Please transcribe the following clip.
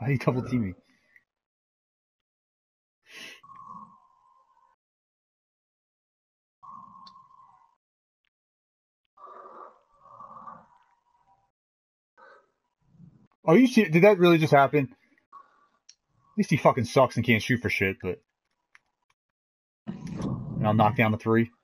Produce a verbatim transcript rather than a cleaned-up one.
How you double team me? Oh, you see? Did that really just happen? At least he fucking sucks and can't shoot for shit, but... And I'll knock down the three.